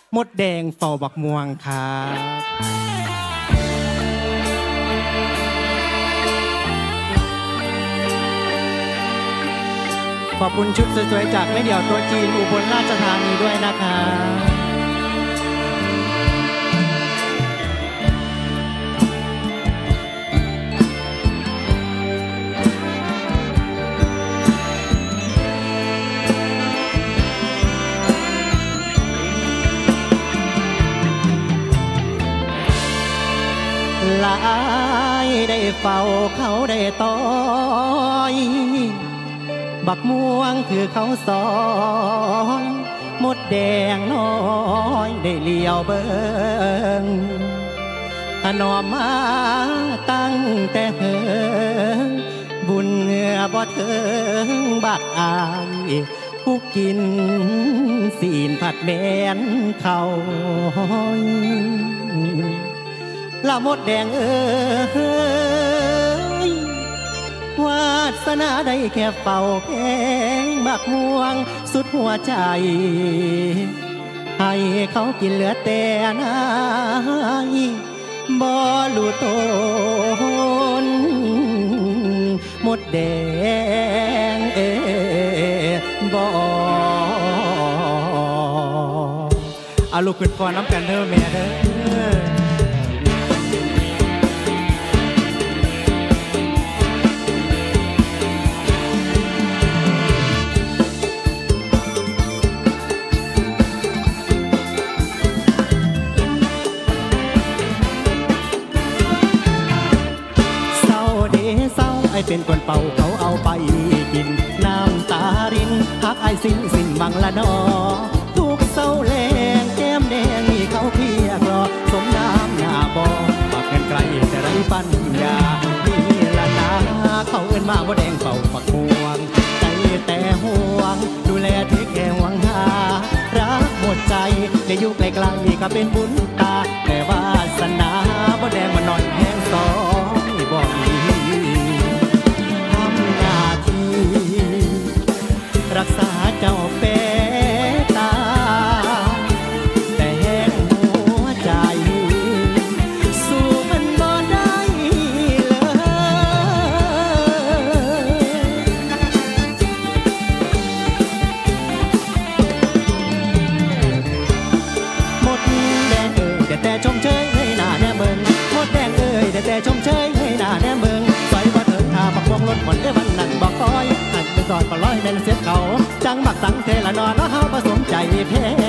มดแดงเฝ้าบักม่วงครับขอบคุณชุดสวยๆจากแม่เดี่ยวตัวจีนอุบลราชธานีด้วยนะคะหลายได้เฝ้าเขาได้ต่อยบักม่วงคือเขาสอนมดแดงน้อยได้เลี้ยวเบิ่งถนอมมาตั้งแต่เหิงบุญเหงื่อบ่เถิงบักอายผู้กินศีลผัดแม่นเขาละมดแดงเอ้ยวาสนาได้แค่เฝ้าแพงบักม่วงสุดหัวใจให้เขากินเหลือแต่นายบ่รู้ตนมดแดงบ่เอาลูกขึ้นก่อนน้ำกันเด้อแม่เด้อเป็นคนเป่าเขาเอาไปกินน้ำตารินหักไอสิ้นบังละนอทุกเศร้าแรงแก้มแดงนี่เขาเพียกรอสมน้ำหน้าบ่บักเงินไกลแต่ไรปัญญานี่ละนาเขาเอิ้นมาบ่แดงเป่าปักม่วงใจแต่ห่วงดูแลที่แค่หวังหารักหมดใจได้อยู่ไกลๆก็เป็นบุญตาแต่วาสนาบ่แดงมาหน่อยแห้งสองบ่มีรักษาเจ้าเปตาแต่แห้งหัวใจสู้มันบ่ได้เลยหมดแดงแต่ชมเชยให้หน้าแน่เมืองหมดแดงแต่ชมเชยให้หน้าแน่เมืองใส่บ่เถิงทาปักวงรถหมดได้วันนั้นบอกคอยหันไปสอดก็ร้อยแม่นเสียเขาจังบักสังเทละนอนแล้วเฮาผสมใจแพ้